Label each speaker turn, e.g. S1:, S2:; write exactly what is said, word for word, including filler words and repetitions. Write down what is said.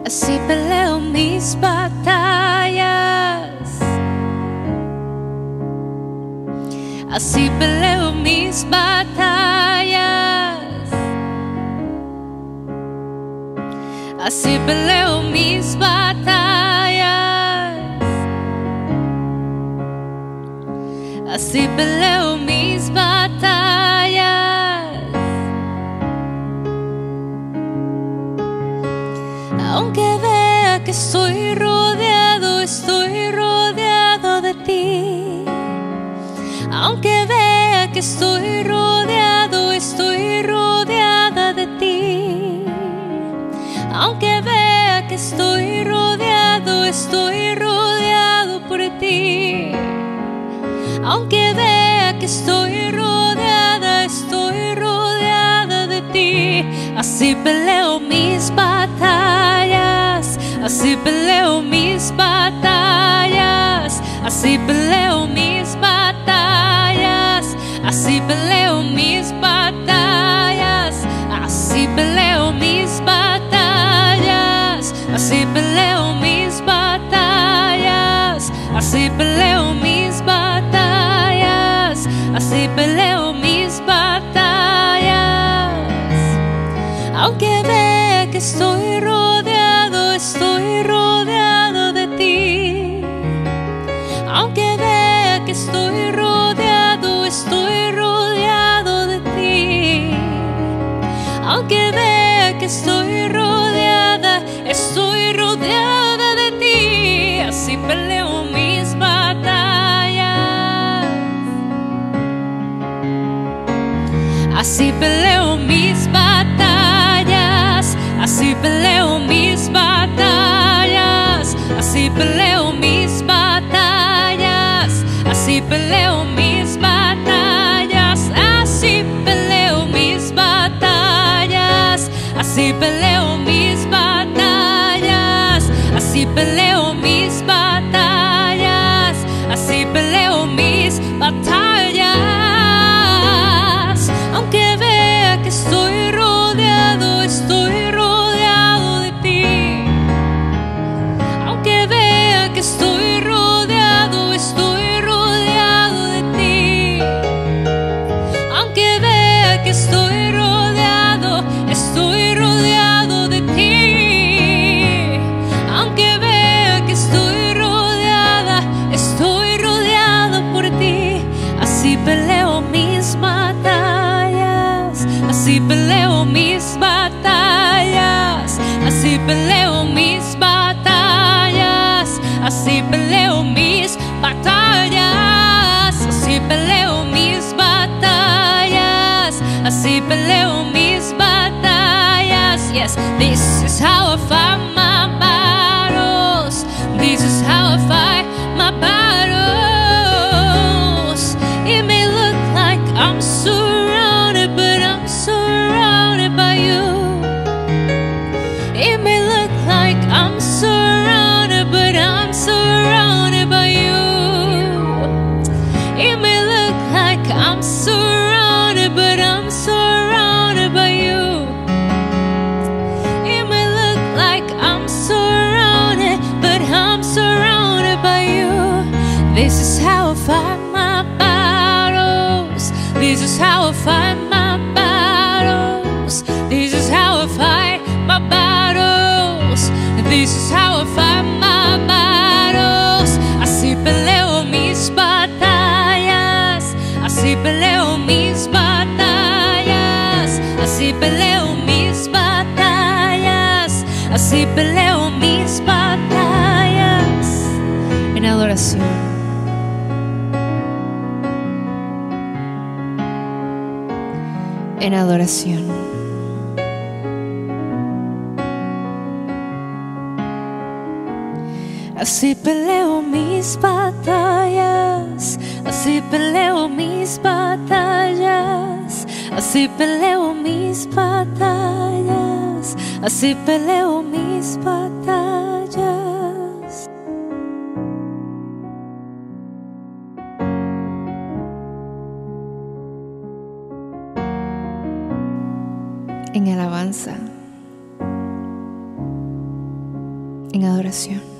S1: así peleo mis batallas, así peleo mis batallas, así peleo mis batallas, así peleo mis batallas. Aunque vea que estoy rodeado, estoy rodeado de ti. Aunque vea que estoy rodeado, estoy rodeada de ti. Aunque vea que estoy rodeado, estoy rodeado por ti. Aunque vea que estoy rodeada, estoy rodeada de ti. Así peleo mis batallas, así peleo mis batallas, así peleo mis batallas, así peleo mis batallas, así peleo mis batallas, así peleo mis batallas, así peleo mis batallas, así peleo mis batallas. Aunque vea que estoy rodeado, estoy rodeado de ti. Aunque vea que estoy rodeado, estoy rodeado de ti. Aunque vea que estoy rodeada, estoy rodeada de ti. Así peleo mis batallas, así peleo mis batallas, así peleo mis batallas, así peleo mis batallas, así peleo mis batallas, así peleo mis batallas, así peleo mis batallas, así peleo mis batallas, así peleo mis batallas. Aunque vea que estoy rodeado, estoy rodeado de ti. Aunque vea que estoy rodeado, estoy rodeado de ti. Aunque vea que estoy rodeado, estoy rodeado de ti. Aunque vea que estoy rodeada, estoy rodeado por ti. Así peleo mis batallas, así peleo mis batallas, así peleo mis batallas, así peleo mis batallas, así peleo mis batallas, así peleo mis batallas. Yes, this is how I fight my battles. This is how I fight my battles. It may look like I'm surrounded, but I'm surrounded by you. It may look like I'm surrounded, but I'm surrounded by you. It may look like I'm surrounded, but I'm surrounded by you. It may look like I'm surrounded, but I'm surrounded by you. This is how I fight my battles. This is how I fight my battles. This is how I fight my battles. This is how I fight my battles. Así peleo mis batallas, así peleo mis batallas, así peleo mis batallas, así peleo mis batallas. En adoración. En adoración. Así peleo mis batallas, así peleo mis batallas, así peleo mis batallas, así peleo mis batallas. En alabanza.
S2: en adoración.